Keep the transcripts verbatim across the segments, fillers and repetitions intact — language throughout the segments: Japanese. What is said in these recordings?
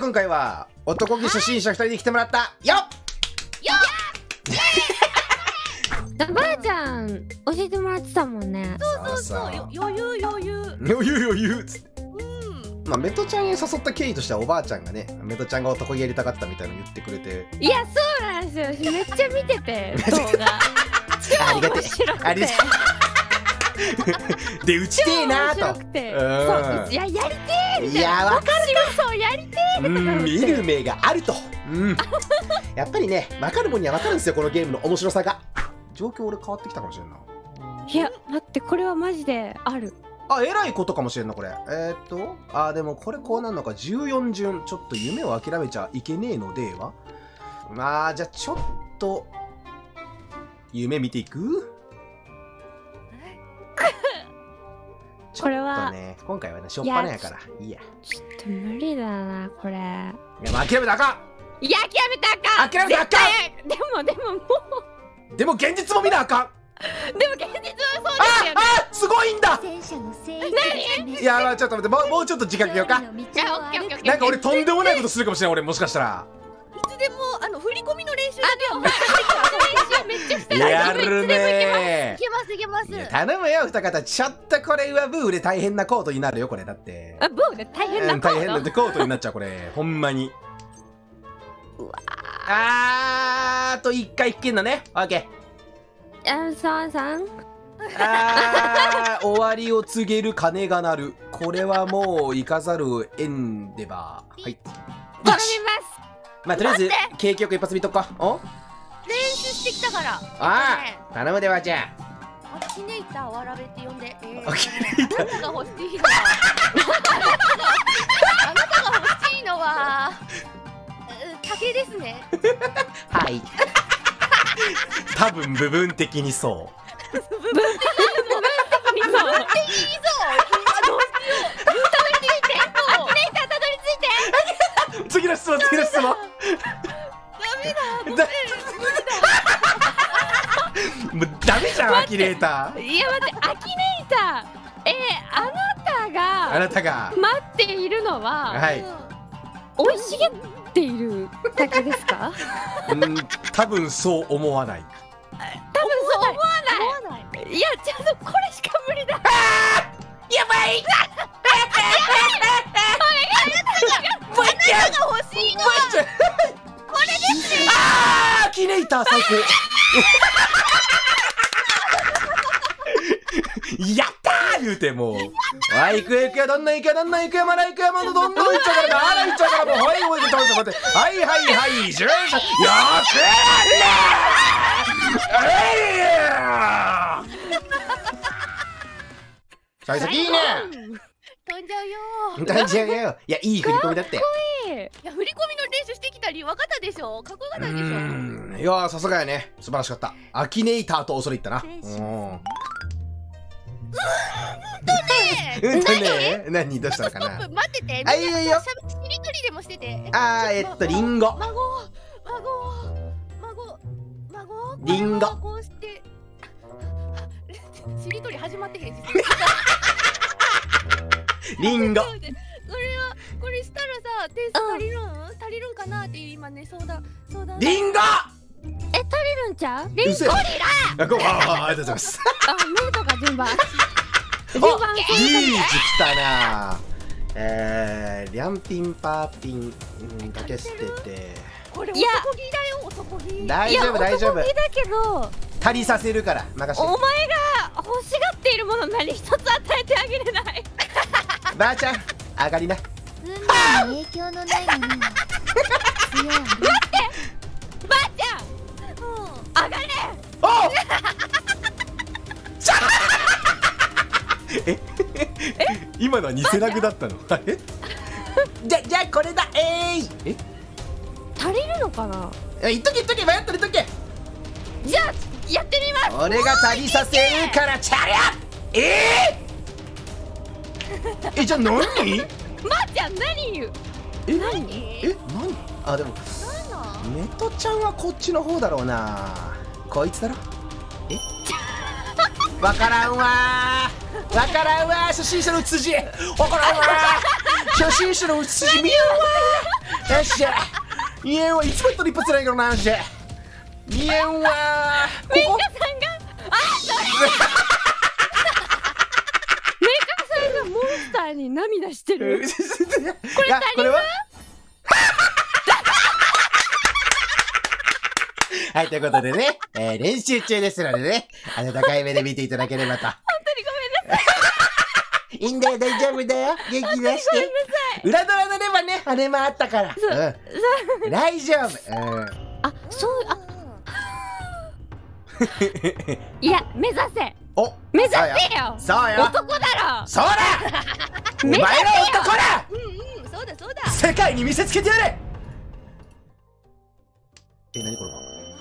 今回は男気初心者ふたりに来てもらったよっよっばあちゃん教えてもらってたもんね。 そうそうそう、余裕余裕余裕余裕っつって、 うん、 まあメトちゃんへ誘った経緯としてはおばあちゃんがね、メトちゃんが男気やりたかったみたいなの言ってくれて、 いやそうなんですよ、めっちゃ見てて動画ありがて面白くてありがてで打ちてえなーと、 面白くて、 うんそういややりてえみたいな、 いやわかるそうやりてえとかうん思って見る目があると、うんやっぱりね分かるもんには分かるんですよ、このゲームの面白さが。状況俺変わってきたかもしれんな。 いや待って、これはマジである。 あ、えらいことかもしれんなこれ。えー、っとあ、でもこれこうなんのか、じゅうよん順、ちょっと夢を諦めちゃいけねえのでは。まあじゃあちょっと夢見ていくこれはちょっとね、今回はねしょっぱなやからいいや。 ちょっと無理だなこれ。いやいや、まあ、諦めたらあか諦めたらあかん、 諦めたらあかん。 でもでももんでも現実も見なあかん。 うでも現実はそうですよね。 ああすごいんだ。 何いや、まあちょっと待って、もうもうちょっと時間かけようか。 いやオッケーオッケーオッケー。 なんか俺とんでもないことするかもしれない、俺もしかしたら。 いつでもあの振り込みの練習あでも練習めっちゃしたらやるねいけますいけます。 ー。いや頼むよ二方、ちょっとこれはブーで大変なコートになるよこれ。だってあ、ボーで大変なうんコード。 大変なってコートになっちゃうこれほんまに。うわあーといっかい引けんのね。オッケー。 あ、さんさんあー終わりを告げる鐘が鳴る。これはもう行かざるをえんでば。はい頼みます。 まあとりあえず景気よく一発見とくか。お練習してきたから。 あねあ頼むでばあちゃん。 アキネイターわらべって呼んで。えーアキネイターあなたが欲しいのはあなたが欲しいのはうん竹ですね。 はい多分部分的にそういいぞ。今どうしよう。たどり着いて。アキネイターたどり着いて。 次の質問次の質問ダメだ。 だもうダメじゃんアキネーター。 いや待って、アキネイター、えー、あなたあがなたが待っているのははい生い茂っている竹ですか？ うん多分そう思わない。 多分そう思わ思わない。 ない。いやちょっとこれしか無理だ。 やばいもうあなたが欲しいのはこれですよ。あーアキネーター最高やったー言うてもうあ行くよ行くよ、どんどん行くよどんどん行くよ、まだ行くよ、まだどんどん行っちゃうからまだ行っちゃうからもうはいおいで倒して待ってはいはいはいじゅうさんよくや幸先いいね。 飛んじゃうよ。 大丈夫よ。いやいい振り込みだって。 いや振り込みの練習してきた理由分かったでしょ。かっこよかったでしょ。 うんいやーさすがやね、素晴らしかった。アキネーターと恐れ入ったな。うんうんとね、何どうしたのかな。 ストップ待ってて。 あいいよいいよ。 しゃべしりとりでもしてて。 あーえっとリンゴ。 孫孫孫孫リンゴこうしてしりとり始まってへんし。 リンゴ。 これはこれしたらさ点数足りるん足りるんかなって今ね相談相談。 リンゴ。 え、足りるんちゃう？リンうせえ。あこうあありがとうございます。 あ、メイとか順番。順お番リーチきたな。えー、リャンピンパーピンうんだけ捨ててこれいや男気だよ男気。 大丈夫大丈夫。 いや男気だけど、 足りさせるから任せて。 お前が欲しがっているもの何一つ与えてあげれない。 ばあちゃん上がりな。 運命に影響のないものは強い。 ばあちゃん、上がれ。 おちゃえ今のは偽ラグだったの。えじゃじゃあこれだえいえ足りるのかな。 え言っとけ言っとけ迷ったら言っとけ。 じゃあやってみます。 俺が足りさせるからチャリャえー、えじゃあ何ばあちゃん何言う。 え何え何あでもなんなんネトちゃんはこっちの方だろうな。こいつだろ。えわからんわーわからんわー初心者のうつ筋わからんわー初心者のうつ筋見るわよっしゃいえんはいつもと一発ないからな。よっしゃいえんはここメカさんがあそれメカさんがモンスターに涙してる。 これ他人ははい、ということでね、えー、練習中ですのでね、温かい目で見ていただければと。 本当にごめんなさい。 いいんだよ、大丈夫だよ。元気出して。裏ドラ乗ればね、羽もあったから。うん。大丈夫。うん。 あ、そう、あ。いや、目指せ。 お、 目指せよ。 そうよ。 男だろ。 そうだ。お前ら男だ。 うんうん、そうだそうだ。 世界に見せつけてやれ。え、何これ。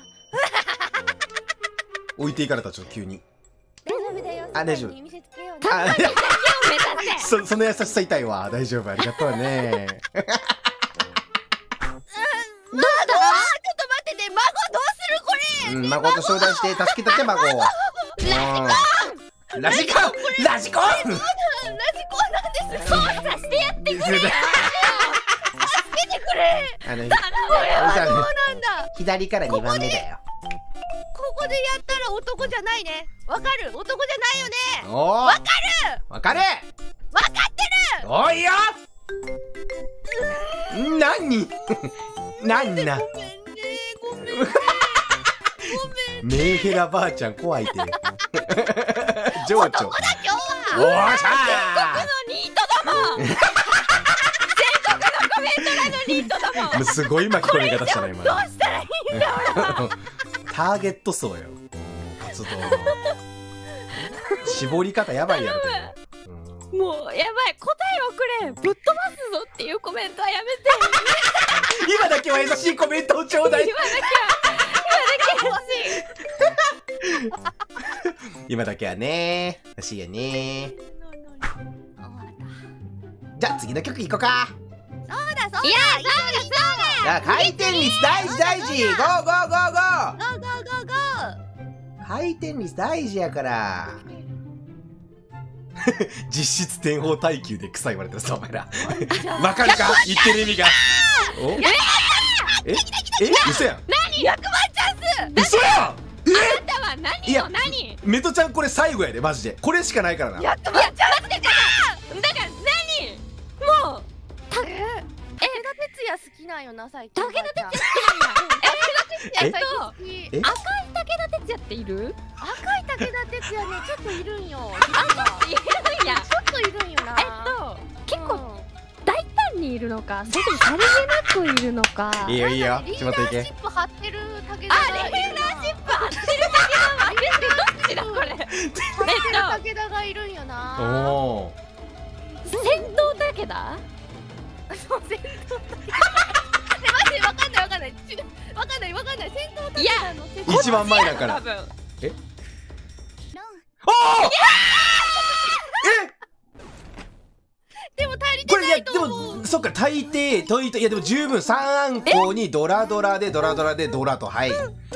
置いていかれた、ちょっと急に。 大丈夫だよ。 あ、大丈夫。 見せつけようね。 あ、 目指せ。 そ、その優しさ痛いわ。大丈夫、ありがとうね。 どうだ。 ちょっと待ってね、孫どうするこれ。 うん、孫と相談して助けたって孫。ラジコン。ラジコン。 ラジコンなんです。 操作してやってくれ。 助けてくれ。 あの、 これはそうなんだ。 左からにばんめだよ。 ここでやったら男じゃないね。わかる？男じゃないよね。 おー。 わかる。 わかる。 わかってる。 おいよ。なに。なんな。 ごめんね。ごめんね。ごめん。 メンヘラばあちゃん怖いて。情緒。 男だ今日おは。 ーしゃ全国のニートども。全国のコメント欄のニートども。 ー。すごい巻き込み方したな今。 どうしたらいいんだ俺。 ターゲット層よ。活動の絞り方やばいやろこれ。 もうやばい、答えをくれ、ぶっ飛ばすぞっていうコメントはやめて。 今だけは優しいコメントをちょうだい。 今だけは今だけ欲しい。 今だけはね欲しいよね。じゃあ次の曲いこうか。 そうだそうだ。 いやそうだそうじゃあ回転率大事大事。ゴーゴーゴーゴー。 ゴーゴーゴーゴー。 回転率大事やから。実質天保耐久で草言われてるさお前ら。わかるか言ってる意味が。おええ嘘やん。 何？ひゃくまんチャンス。 嘘やん。えあなたは何よ何？ メトちゃんこれ最後やでマジで。これしかないからな。 ひゃくまんチャンスでじゃん。 だから何？もうたえ、武田鉄矢好きなんよな最近。 武田鉄矢好きえ武田鉄矢最近好き。 え赤い武田鉄矢っている？ 赤い武田鉄矢ねちょっといるんよ。 あいるんや。 ちょっといるんよな。 えっと結構うん大胆にいるのか、それともさりげなくいるのか。 いいよいいよ。 リしまっていけーダーシ。ップ張ってる武田がいるな。 あリーダーシップ張ってる武田はどっちだこれ。 張ってる武田がいるんよな。 おお。 戦闘武田？ そう戦闘武田。マジでわかんないわかんない。ちわかんないわかんない。戦闘武田の説明。 一番前だから。 多分。 え？おお！え？ でも足りこれいやでてないと思う。 もそっか大抵といといやでも十分さんあんこにドラドラでドラドラでドラとはい。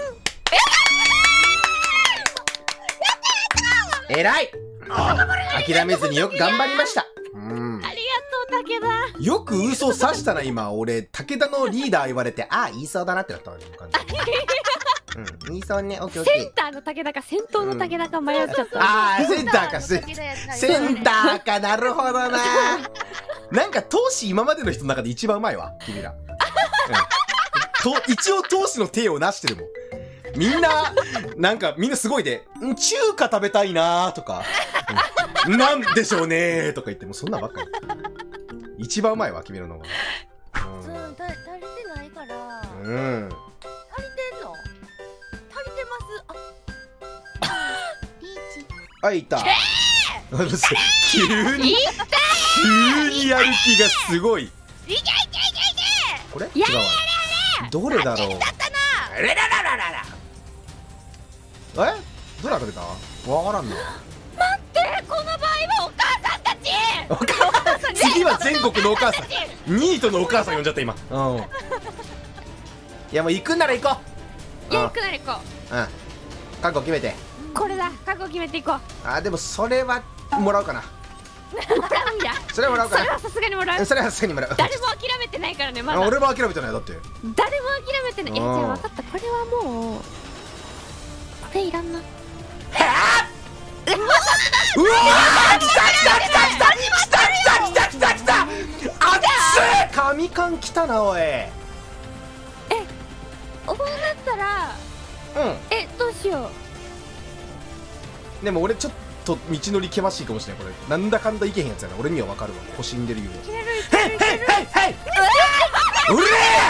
えらい。諦めずによく頑張りました。うん。 ありがとう武田。 よく嘘さしたな今俺武田のリーダー言われてああ言いそうだなってなった感じ。うん言いそうねオッケーオッケセンターの武田か戦闘の武田か迷っちゃった。 ー。ああセンターかセンセンターかなるほどな。なんか投資今までの人の中で一番うまいわ君ら。うん、と一応投資の手をなしてるもん。みんななんかみんなすごいでん中華食べたいなーとか、うん、なんでしょうねーとか言ってもそんなんばっかり。一番うまいわ君らの方が。 うんた足りてないから。 うん。うん。 足りてんの？足りてます。あ、 リーチあいた。急に急にやる気がすごい。 いけいけいけいけ。 これ？違うわ。どれだろう。 だったな。 えらららららら。え？どれ当たれた？わからんな。 待ってこの場合はお母さんたち。 お母さん。次は全国のお母さん。ニートのお母さん呼んじゃった今。うん。いやもう行くんなら行こう。 いや行くなら行こうん。覚悟決めて。 う。これだ覚悟決めていこう。 あでもそれはもらうかな。 もらうんや。 それはもらうかな。 それはさすがにもらう。 それはさすがにもらう。 誰も諦めてないからねまだ。 俺も諦めてないだって。 誰も諦めてない。いやじゃあうん分かった。これはもうこれいらんな。 うわー来た来た来た来た来た来た来た来た来た。あっつ神感来たなおい。 こうなったらうん。 えどうしよう。 でも俺ちょっと道のり険しいかもしれないこれ。なんだかんだいけへんやつやな。俺にはわかるわ。腰んでるゆえ。 いけるいへいへいへいへいうれ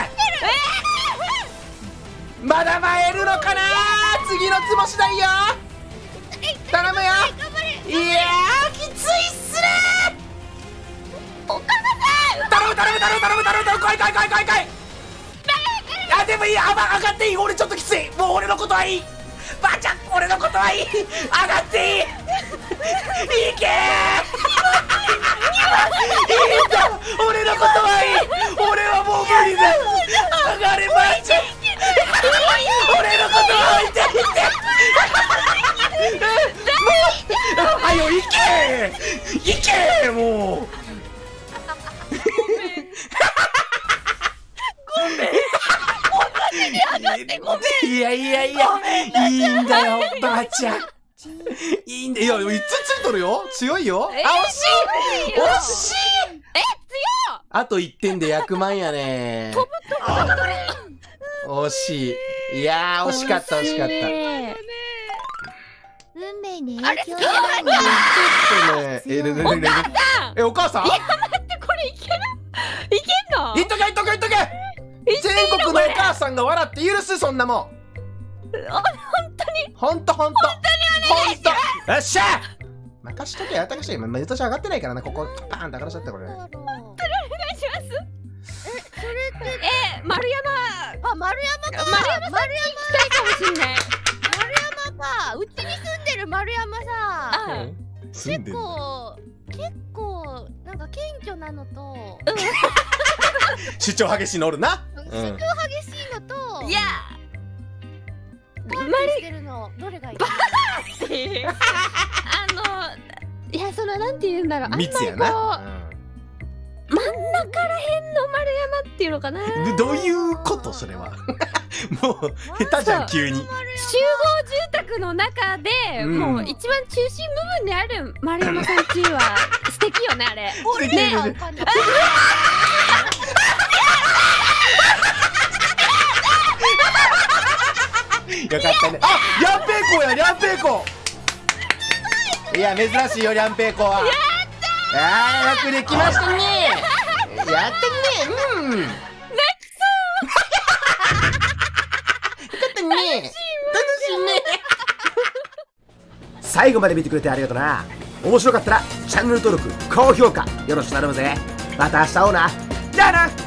ーまだ参るのかな。次のつぼしだいよ。頼むよ。いやーきついっすねー。 岡田さん頼む頼む頼む頼む頼む頼む来い来い来い来い来い。あでもいい、あば上がっていい。俺ちょっときつい。もう俺のことはいい。ばあちゃん俺のことはいい。上がっていい。いけーいいんだ。俺のことはいい。俺はもう無理だ。上がればあちゃん。俺のことは置いていて。もうはよ行け行けもう。いやいやいやいいんだよばあちゃん。いいんだよ。いやいつついとるよ。強いよ。 えーあ惜しい惜しい。 え強っ。 あといってんでひゃくまんやね。惜しい。いやー惜しかった惜しかった。ちょっ運命に影響のないものとねえねねねねえお母さん。 いや待ってこれいけるいけんの。 言っとけ言っとけ言っとけ。全国のお母さんが笑って許すそんなもん。 あ本当にほんとほんと本当にお願いします。よっしゃ任しとけやったかしとけ。毎年上がってないからな。ここパーンって上がらしちゃったこれ。 お願いします。 それってえ丸山あ丸山か。 丸山丸行きたいかもしんない。 丸山か。うちに住んでる丸山さ。 あ住んでんの。 結構結構なんか謙虚なのと主張激しいのおるな。 主張激しいのといやパンチしてるのどれがいい？ あのいやそのなんて言うんだろう。あんまり密やこな。 う真ん中らへんの丸山っていうのかな。 うんどういうことそれは。もう下手じゃん急に。 集合住宅の中で、 うんもう一番中心部分である丸山さんちは素敵よねあれ。 素敵ねね。よかったね。あ、リャンペイコーや、リャンペイコー。いや、珍しいよ、リャンペイコーは。やったー。あー、よくできましたね。やったね、うん。泣きそう。よかったね。楽しいね。最後まで見てくれてありがとうな。面白かったらチャンネル登録、高評価よろしく頼むぜ。また明日会おうな。じゃあな。